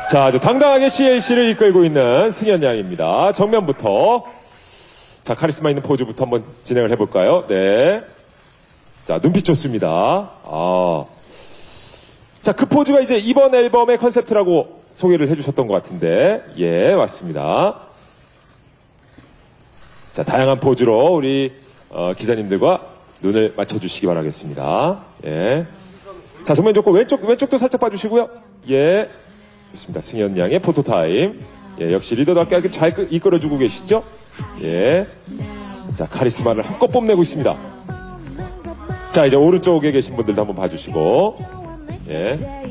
자, 아주 당당하게 CLC를 이끌고 있는 승현 양입니다. 정면부터. 자, 카리스마 있는 포즈부터 한번 진행을 해볼까요? 네. 자, 눈빛 좋습니다. 자, 그 포즈가 이제 이번 앨범의 컨셉트라고 소개를 해주셨던 것 같은데, 예, 맞습니다. 자, 다양한 포즈로 우리 기자님들과 눈을 맞춰주시기 바라겠습니다. 예. 자, 정면 좋고 왼쪽도 살짝 봐주시고요. 예. 좋습니다. 승현 양의 포토타임. 예, 역시 리더답게 아주 잘 이끌어주고 계시죠? 예. 자, 카리스마를 한껏 뽐내고 있습니다. 자, 이제 오른쪽에 계신 분들도 한번 봐주시고. 예.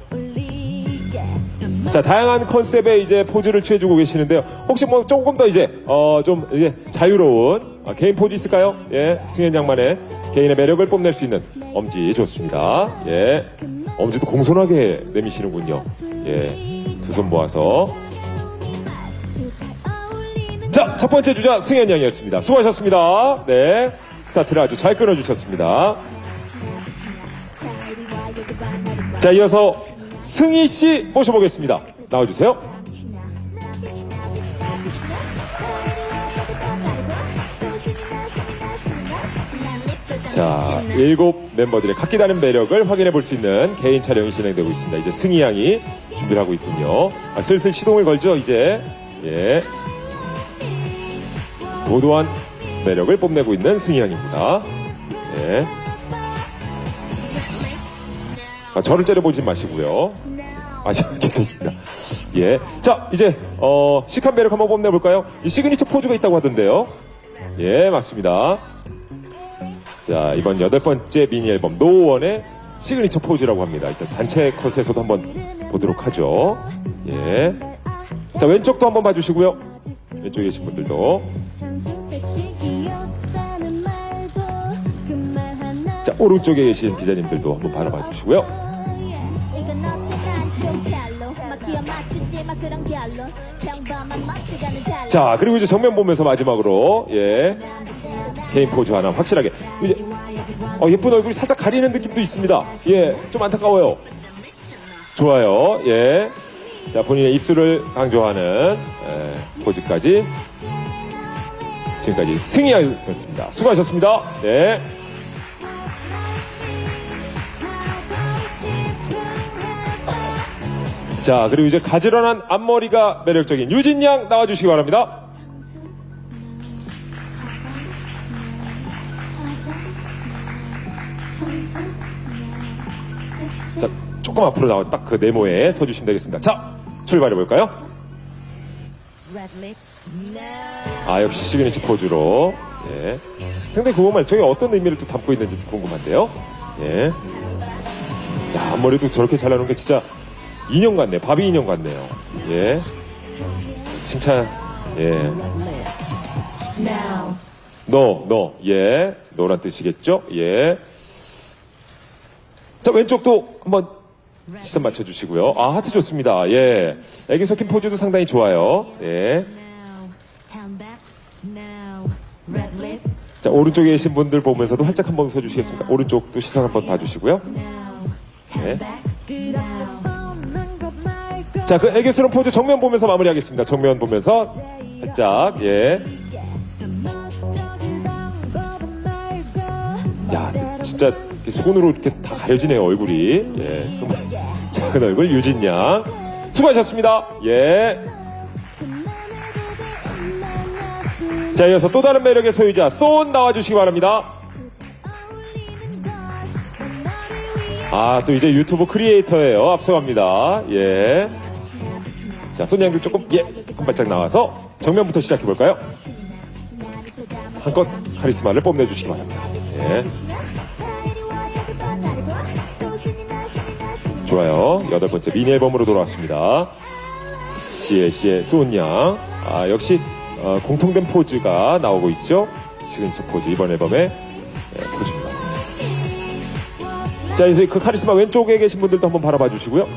자, 다양한 컨셉의 이제 포즈를 취해주고 계시는데요. 혹시 뭐 조금 더 이제, 좀 이제 자유로운 개인 포즈 있을까요? 예. 승현 양만의 개인의 매력을 뽐낼 수 있는 엄지 좋습니다. 예. 엄지도 공손하게 내미시는군요. 예. 두 손 모아서. 자, 첫 번째 주자 승현 양이었습니다. 수고하셨습니다. 네. 스타트를 아주 잘 끊어주셨습니다. 자, 이어서 승희 씨 모셔보겠습니다. 나와주세요. 자, 7 멤버들의 각기 다른 매력을 확인해 볼 수 있는 개인 촬영이 진행되고 있습니다. 이제 승희 양이 준비를 하고 있군요. 슬슬 시동을 걸죠, 이제. 예. 도도한 매력을 뽐내고 있는 승희 양입니다. 예. 저를 째려보지 마시고요. 괜찮습니다. 예. 자, 이제, 시크한 매력 한번 뽐내볼까요? 이 시그니처 포즈가 있다고 하던데요. 예, 맞습니다. 자, 이번 8번째 미니 앨범 노원의 시그니처 포즈라고 합니다. 일단 단체 컷에서도 한번 보도록 하죠. 예. 자, 왼쪽도 한번 봐주시고요. 왼쪽에 계신 분들도. 자, 오른쪽에 계신 기자님들도 한번 바라봐 주시고요. 자, 그리고 이제 정면 보면서 마지막으로, 예. 개인 포즈 하나 확실하게. 이제, 예쁜 얼굴이 살짝 가리는 느낌도 있습니다. 예. 좀 안타까워요. 좋아요. 예. 자, 본인의 입술을 강조하는, 포즈까지. 지금까지 승희였습니다. 수고하셨습니다. 네. 자, 그리고 이제 가지런한 앞머리가 매력적인 유진 양 나와주시기 바랍니다. 자, 조금 앞으로 나와 딱 그 네모에 서주시면 되겠습니다. 자, 출발해볼까요? 역시 시그니처 포즈로. 예. 상당히 궁금한, 저게 어떤 의미를 또 담고 있는지 궁금한데요. 예. 야, 앞머리도 저렇게 잘라놓은 게 진짜 인형 같네요. 바비 인형 같네요. 예. 칭찬, 예. 예. 노란 뜻이겠죠? 예. 자, 왼쪽도 한번 시선 맞춰주시고요. 하트 좋습니다. 예. 애기 섞인 포즈도 상당히 좋아요. 예. 자, 오른쪽에 계신 분들 보면서도 활짝 한번 서주시겠습니까? 오른쪽도 시선 한번 봐주시고요. 예. 자, 그 애교스러운 포즈 정면 보면서 마무리하겠습니다. 정면 보면서 살짝, 예. 야, 진짜 손으로 이렇게 다 가려지네요, 얼굴이. 예, 정말 작은 얼굴 유진 양. 수고하셨습니다. 예. 자, 이어서 또 다른 매력의 소유자 쏜 나와주시기 바랍니다. 또 이제 유튜브 크리에이터예요. 앞서갑니다. 예. 자, 쏜 양도 조금, 예, 한 발짝 나와서 정면부터 시작해볼까요? 한껏 카리스마를 뽐내주시기 바랍니다. 예. 좋아요. 8번째 미니 앨범으로 돌아왔습니다. CLC의 쏜 양. 역시, 공통된 포즈가 나오고 있죠? 시그니처 포즈, 이번 앨범의 포즈입니다. 자, 이제 그 카리스마 왼쪽에 계신 분들도 한번 바라봐 주시고요.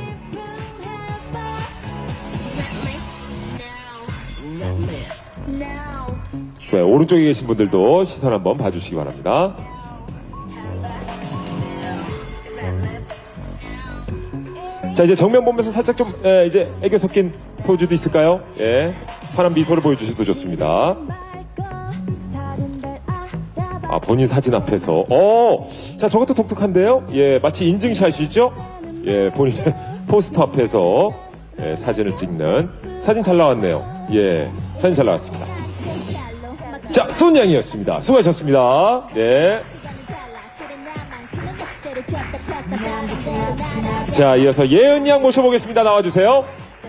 좋아요. 오른쪽에 계신 분들도 시선 한번 봐주시기 바랍니다. 자, 이제 정면 보면서 살짝 좀, 이제 애교 섞인 포즈도 있을까요? 예. 환한 미소를 보여주셔도 좋습니다. 아, 본인 사진 앞에서. 자, 저것도 독특한데요? 예, 마치 인증샷이죠? 예, 본인의 포스터 앞에서, 예, 사진을 찍는. 사진 잘 나왔네요. 예, 사진 잘 나왔습니다. 자, 손양이었습니다. 수고하셨습니다. 네. 자, 이어서 예은 양 모셔보겠습니다. 나와주세요.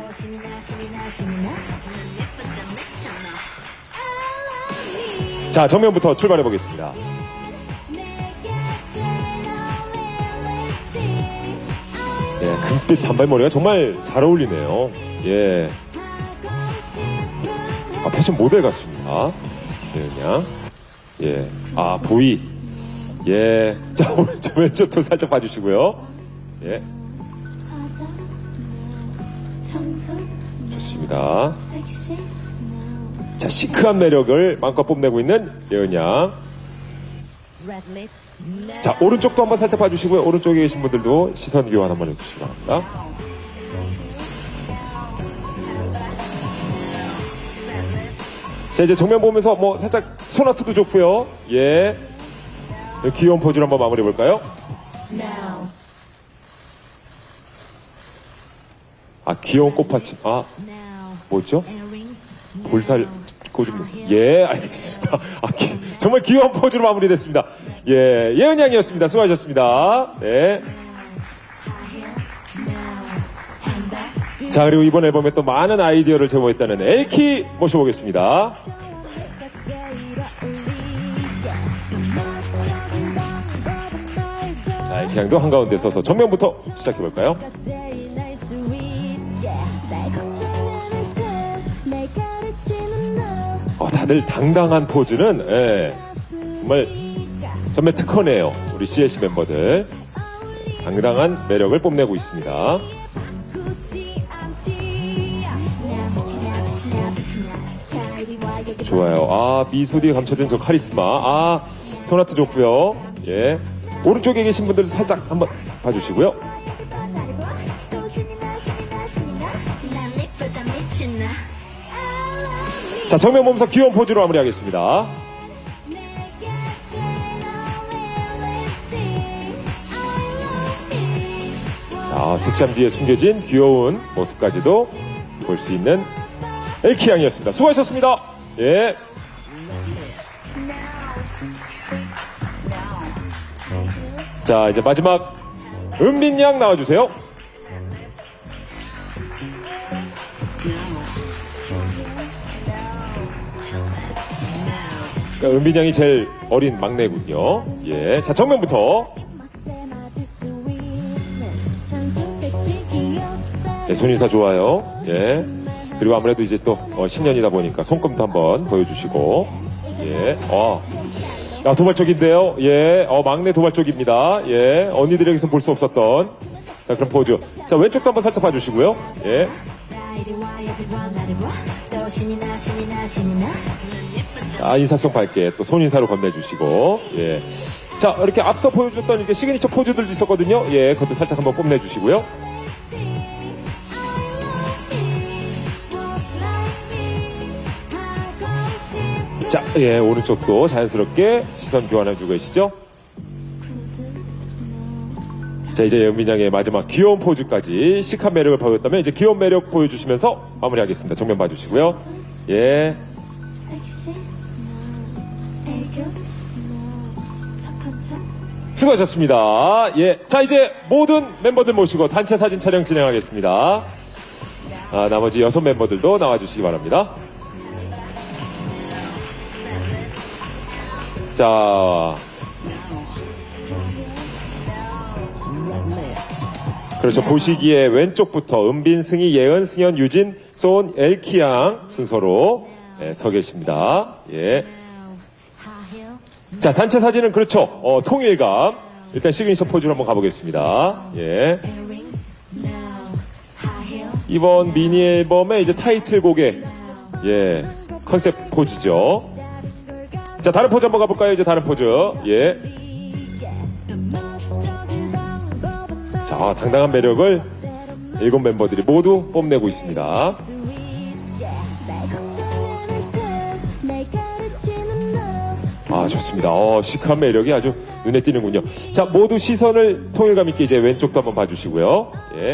자, 정면부터 출발해 보겠습니다. 예, 금빛 단발머리가 정말 잘 어울리네요. 예. 아, 패션 모델 같습니다. 예은 양. 예. 아, 부위. 예. 자, 오른쪽 왼쪽도 살짝 봐주시고요. 예. 좋습니다. 자, 시크한 매력을 마음껏 뽐내고 있는 예은 양. 자, 오른쪽도 한번 살짝 봐주시고요. 오른쪽에 계신 분들도 시선 교환 한번 해주시기 바랍니다. 자, 이제 정면 보면서 뭐 살짝 소나트도 좋고요. 예. 귀여운 포즈를 한번 마무리해 볼까요? 아, 귀여운 꽃받침. 아, 뭐죠? 볼살 꼬집는. 예, 알겠습니다. 아, 정말 귀여운 포즈로 마무리됐습니다. 예, 예은 양이었습니다. 수고하셨습니다. 네. 자, 그리고 이번 앨범에 또 많은 아이디어를 제공했다는 엘키 모셔보겠습니다. 자, 엘키 양도 한가운데 서서 정면부터 시작해볼까요? 다들 당당한 포즈는, 예, 정말 정말 특허네요. 우리 CLC 멤버들. 당당한 매력을 뽐내고 있습니다. 좋아요. 아, 미소 뒤에 감춰진 저 카리스마. 아, 소나트 좋고요. 예. 오른쪽에 계신 분들 살짝 한번 봐주시고요. 자, 정면 보면서 귀여운 포즈로 마무리하겠습니다. 자, 섹시함 뒤에 숨겨진 귀여운 모습까지도 볼 수 있는 엘키 양이었습니다. 수고하셨습니다. 예. 자, 이제 마지막 은빈 양 나와주세요. 은빈 양이 제일 어린 막내군요. 예. 자, 정면부터. 네, 손인사 좋아요. 예. 그리고 아무래도 이제 또 신년이다 보니까 손금도 한번 보여주시고. 예. 야, 도발적인데요. 예. 막내 도발적입니다. 예. 언니들에게서 볼 수 없었던. 자, 그럼 포즈. 자, 왼쪽도 한번 살짝 봐주시고요. 예. 아, 인사성 밝게 또 손인사로 건네주시고. 예. 자, 이렇게 앞서 보여줬던 이렇게 시그니처 포즈들도 있었거든요. 예. 그것도 살짝 한번 뽐내주시고요. 자, 예, 오른쪽도 자연스럽게 시선 교환해주고 계시죠? 자, 이제 연빈 양의 마지막 귀여운 포즈까지 시크한 매력을 보였다면 이제 귀여운 매력 보여주시면서 마무리하겠습니다. 정면 봐주시고요. 예. 수고하셨습니다. 예. 자, 이제 모든 멤버들 모시고 단체 사진 촬영 진행하겠습니다. 아, 나머지 6 멤버들도 나와주시기 바랍니다. 자, 그렇죠. 보시기에 왼쪽부터 은빈, 승희, 예은, 승현, 유진, 소은, 엘키 양 순서로 서 계십니다. 예. 자, 단체 사진은 그렇죠. 통일감. 일단 시그니처 포즈로 한번 가보겠습니다. 예. 이번 미니 앨범의 이제 타이틀곡의 예, 컨셉 포즈죠. 자, 다른 포즈 한번 가볼까요? 이제 다른 포즈. 예. 자, 당당한 매력을 일곱 멤버들이 모두 뽐내고 있습니다. 아, 좋습니다. 시크한 매력이 아주 눈에 띄는군요. 자, 모두 시선을 통일감 있게 이제 왼쪽도 한번 봐주시고요. 예.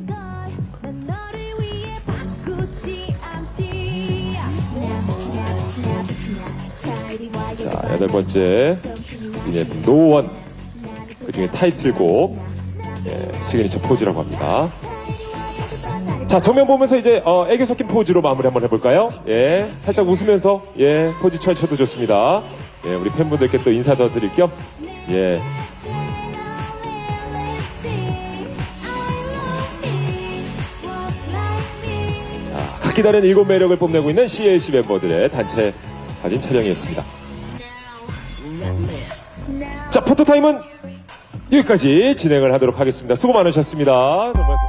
자, 여덟 번째 유니폼 노원, 그 중에 타이틀곡, 예, 시그니처 포즈라고 합니다. 자, 정면 보면서 이제 애교 섞인 포즈로 마무리 한번 해볼까요? 예, 살짝 웃으면서 예, 포즈 쳐도 좋습니다. 예, 우리 팬분들께 또 인사도 드릴 겸 예. 자, 각기 다른 일곱 매력을 뽐내고 있는 CLC 멤버들의 단체 사진 촬영이었습니다. 자, 포토타임은 여기까지 진행을 하도록 하겠습니다. 수고 많으셨습니다. 정말